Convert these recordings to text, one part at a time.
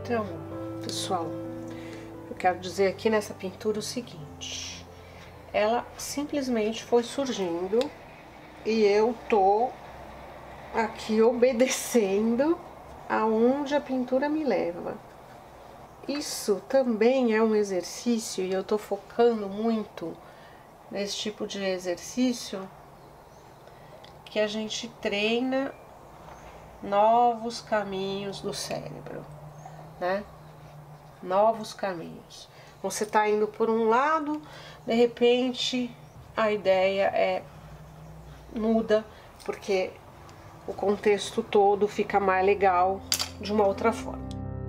Então, pessoal, eu quero dizer aqui nessa pintura o seguinte: ela simplesmente foi surgindo e eu tô aqui obedecendo aonde a pintura me leva. Isso também é um exercício e eu tô focando muito nesse tipo de exercício que a gente treina novos caminhos do cérebro, né? Novos caminhos. Você tá indo por um lado, de repente a ideia muda, porque o contexto todo fica mais legal de uma outra forma.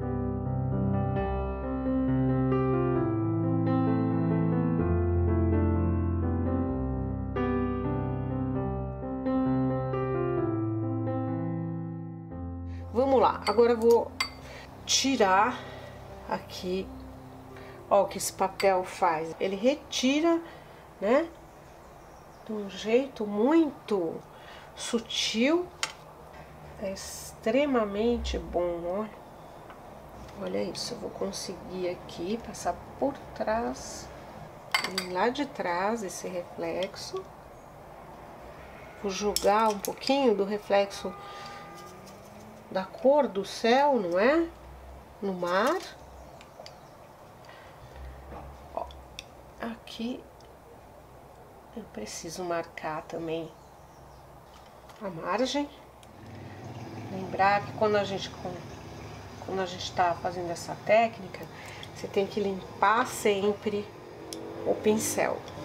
Vamos lá, agora eu vou tirar aqui, ó, o que esse papel faz. Ele retira, né, de um jeito muito sutil, é extremamente bom, ó. Olha isso, eu vou conseguir aqui passar por trás, lá de trás, esse reflexo. Vou jogar um pouquinho do reflexo da cor do céu, não é? No mar. Ó, aqui eu preciso marcar também a margem. Lembrar que quando a gente tá fazendo essa técnica, você tem que limpar sempre o pincel.